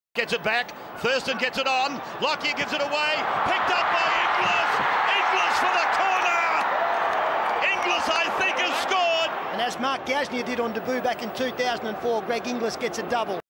Gets it back. Thurston gets it on. Lockyer gives it away. Picked up by Inglis. Inglis for the corner. Inglis, I think, has scored. And as Mark Gasnier did on debut back in 2004, Greg Inglis gets a double.